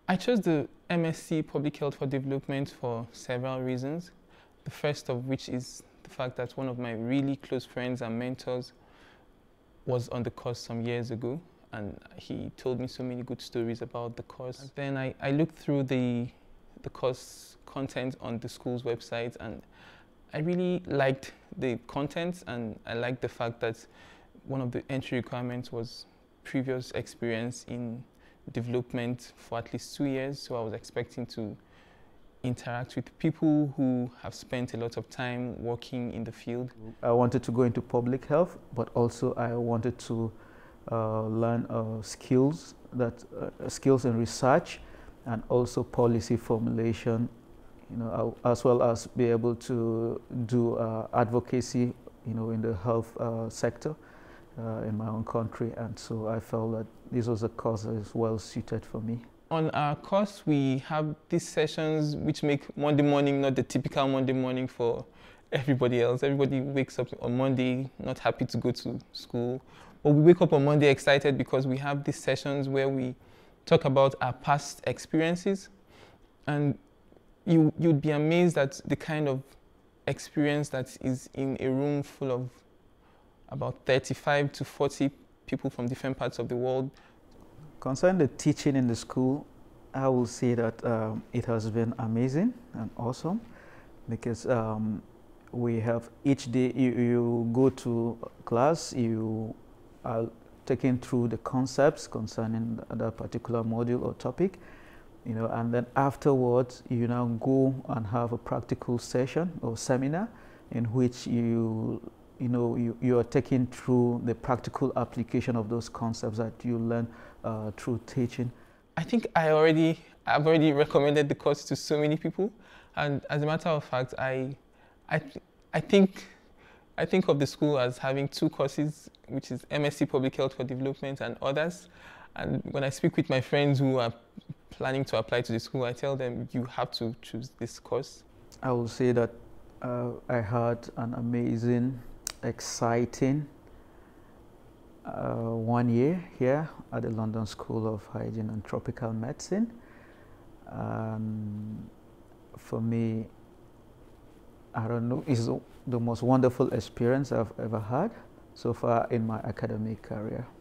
I chose the MSc Public Health for Development for several reasons. The first of which is the fact that one of my really close friends and mentors was on the course some years ago, and he told me so many good stories about the course. And then I looked through the course content on the school's website, and I really liked the content, and I liked the fact that one of the entry requirements was previous experience in development for at least 2 years. So I was expecting to interact with people who have spent a lot of time working in the field. I wanted to go into public health, but also I wanted to learn skills in research and also policy formulation, as well as be able to do advocacy, in the health sector in my own country. And so I felt that this was a course that is well suited for me. On our course, we have these sessions which make Monday morning not the typical Monday morning for everybody else. Everybody wakes up on Monday not happy to go to school, but we wake up on Monday excited because we have these sessions where we talk about our past experiences, and you'd be amazed at the kind of experience that is in a room full of about 35 to 40 people from different parts of the world. Concerning the teaching in the school, I will say that it has been amazing and awesome, because we have each day you go to class, you are taken through the concepts concerning that particular module or topic, and then afterwards you now go and have a practical session or seminar in which you are taken through the practical application of those concepts that you learn through teaching. I think I've already recommended the course to so many people, and as a matter of fact, I think of the school as having 2 courses, which is MSc Public Health for Development and others. And when I speak with my friends who are planning to apply to the school, I tell them you have to choose this course. I will say that I had an amazing, exciting 1 year here at the London School of Hygiene and Tropical Medicine. And for me, I don't know, it's the most wonderful experience I've ever had so far in my academic career.